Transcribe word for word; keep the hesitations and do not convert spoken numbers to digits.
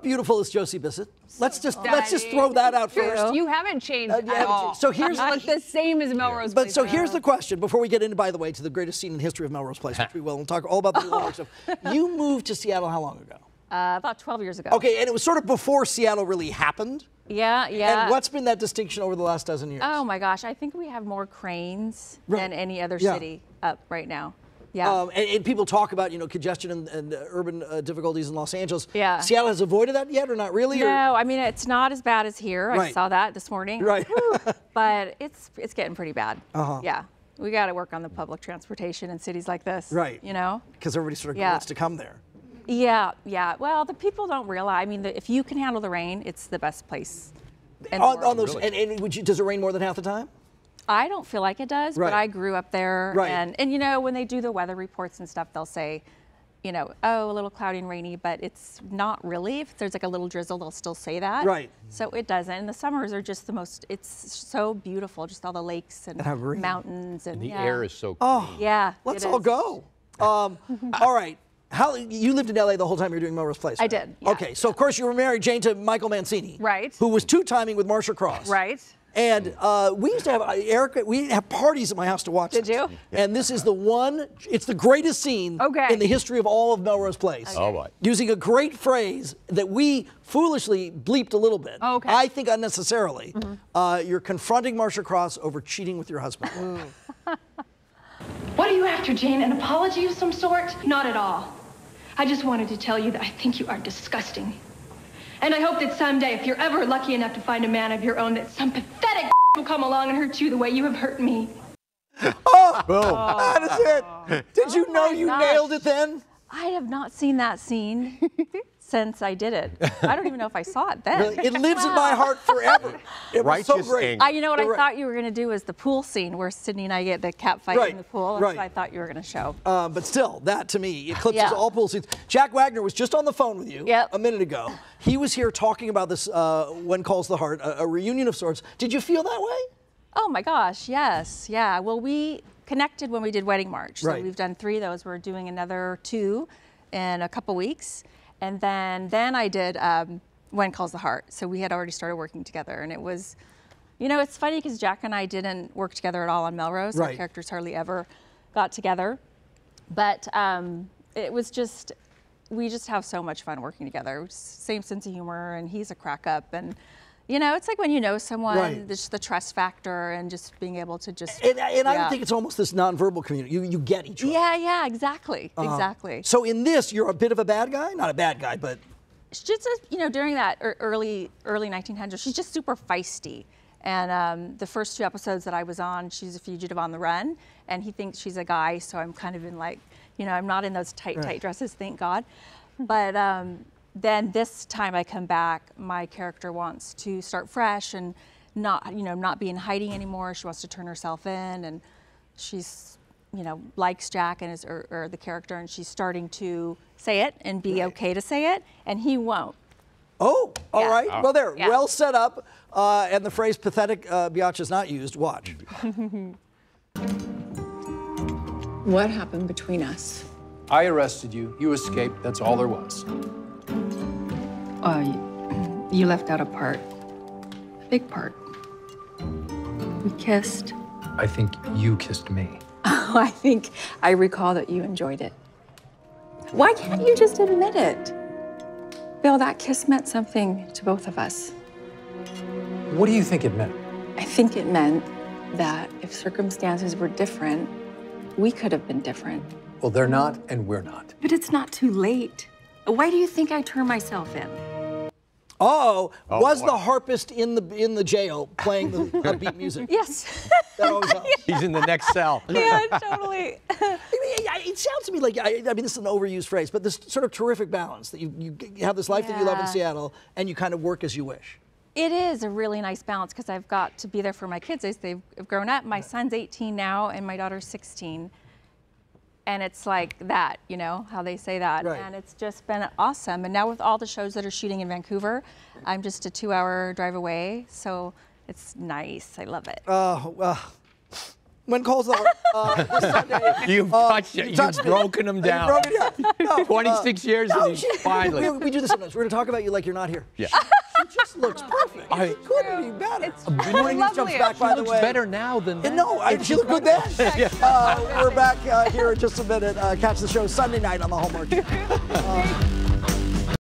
beautiful is Josie Bissett? Let's just Stunning. let's just throw that out first. You haven't changed Uh, at yeah, all. so here's not the same as Melrose But Place. so here's the question before we get into, by the way, to the greatest scene in the history of Melrose Place, which we will, and talk all about the Hallmark stuff. You moved to Seattle how long ago? Uh, about twelve years ago. Okay, and it was sort of before Seattle really happened. Yeah, yeah. And what's been that distinction over the last dozen years? Oh my gosh, I think we have more cranes Right. than any other Yeah. city up right now. Yeah. Um, and, and people talk about, you know, congestion and, and uh, urban uh, difficulties in Los Angeles. Yeah. Seattle has avoided that yet, or not really? Or? No, I mean it's not as bad as here. I Right. saw that this morning. Right. But it's it's getting pretty bad. Uh-huh. Yeah. We got to work on the public transportation in cities like this. Right. You know. Because everybody sort of Yeah. wants to come there. Yeah, yeah. Well, the people don't realize. I mean, the, if you can handle the rain, it's the best place. in the On, world. on those, and, and would you, does it rain more than half the time? I don't feel like it does, Right. but I grew up there, Right. and and you know when they do the weather reports and stuff, they'll say, you know, oh, a little cloudy and rainy, but it's not really. If there's like a little drizzle, they'll still say that. Right. So it doesn't. And the summers are just the most. It's so beautiful, just all the lakes and, And how green. mountains and The yeah. air is so Oh, clean. Yeah. let's it all is. go. Um, all right. How you lived in L A the whole time you were doing Melrose Place? I right? did, yeah. Okay, so of course you were married, Jane, to Michael Mancini, Right. Who was two-timing with Marcia Cross, Right. And uh, we used to have uh, Erica. We have parties at my house to watch. Did this. you? And this is the one. It's the greatest scene Okay. in the history of all of Melrose Place. Oh, boy. Using a great phrase that we foolishly bleeped a little bit. Okay. I think unnecessarily. Mm-hmm. uh, you're confronting Marcia Cross over cheating with your husband. What are you after, Jane? An apology of some sort? Not at all. I just wanted to tell you that I think you are disgusting. And I hope that someday, if you're ever lucky enough to find a man of your own, that some pathetic will come along and hurt you the way you have hurt me. Oh, Boom. that is it. Did you Oh know my you gosh. nailed it then? I have not seen that scene since I did it. I don't even know if I saw it then. Really? It lives in my heart forever. It was so Righteous great. ink. I, you know what I Right. thought you were going to do was the pool scene where Sydney and I get the cat fight Right, in the pool. That's right. what I thought you were going to show. Um, but still, that to me eclipses Yeah. all pool scenes. Jack Wagner was just on the phone with you Yep. a minute ago. He was here talking about this uh, When Calls the Heart, a, a reunion of sorts. Did you feel that way? Oh my gosh, yes, yeah. Well, we connected when we did Wedding March. So Right. we've done three of those. We're doing another two in a couple weeks. And then, then I did um, When Calls the Heart. So we had already started working together. And it was, you know, it's funny because Jack and I didn't work together at all on Melrose. Right. Our characters hardly ever got together. But um, it was just, we just have so much fun working together. Same sense of humor, and he's a crack up. And, you know, it's like when you know someone, Right. just the trust factor and just being able to just. And, and I yeah. think it's almost this nonverbal community. You, you get each other. Yeah, yeah, exactly, Uh-huh. exactly. So in this, you're a bit of a bad guy? Not a bad guy, but... It's just, a, you know, during that ear- early early nineteen hundreds, she's just super feisty. And um, the first two episodes that I was on, she's a fugitive on the run, and he thinks she's a guy, so I'm kind of in like, you know, I'm not in those tight, Right. tight dresses, thank God. But um, then this time I come back, my character wants to start fresh and not, you know, not be in hiding anymore. She wants to turn herself in, and she's, you know, likes Jack and is, or, or the character, and she's starting to say it and be Right. okay to say it, and he won't. Oh, all Yeah. right. Well, there, Yeah. well set up. Uh, and the phrase pathetic uh, biatch is not used. Watch. What happened between us? I arrested you. You escaped. That's all there was. Uh, you, you left out a part. A big part. We kissed. I think you kissed me. Oh, I think I recall that you enjoyed it. Why can't you just admit it? Bill, that kiss meant something to both of us. What do you think it meant? I think it meant that if circumstances were different, we could have been different. Well, they're not, and we're not. But it's not too late. Why do you think I turned myself in? Uh-oh, Oh, was boy. the harpist in the in the jail playing the upbeat music? Yes. That always helps. He's in the next cell. Yeah, totally. I mean, I- It sounds to me like, I, I mean, this is an overused phrase, but this sort of terrific balance that you, you have this life that you love in Yeah. Seattle and you kind of work as you wish. It is a really nice balance because I've got to be there for my kids as they've grown up. My son's eighteen now and my daughter's sixteen. And it's like that, you know, how they say that. Right. And it's just been awesome. And now with all the shows that are shooting in Vancouver, I'm just a two hour drive away. So it's nice. I love it. Oh, well, When Cole's over, uh, this Sunday. You've uh, touched it. you You've touched me. broken him You down. broke it down. No, twenty-six uh, years no, and he's she- finally. We, we do this sometimes. We're going to talk about you like you're not here. Yeah. She just looks perfect. I- It couldn't be better. It's Good morning, News lovely. Jumps back, by She the looks way. better now than then. And no, I, she looked good then. uh, we're back uh, here in just a minute. Uh, catch the show Sunday night on the Hallmark Channel. Uh,